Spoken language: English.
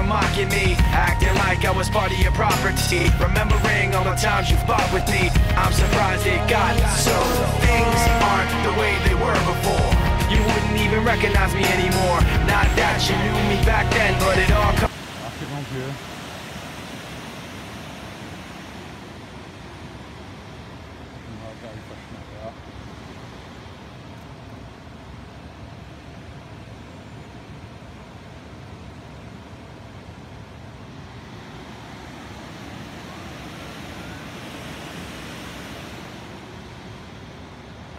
mocking me, acting like I was part of your property, remembering all the times you fought with me. I'm surprised it got so. Things aren't the way they were before. You wouldn't even recognize me anymore. Not that you knew me back then, but it all comes.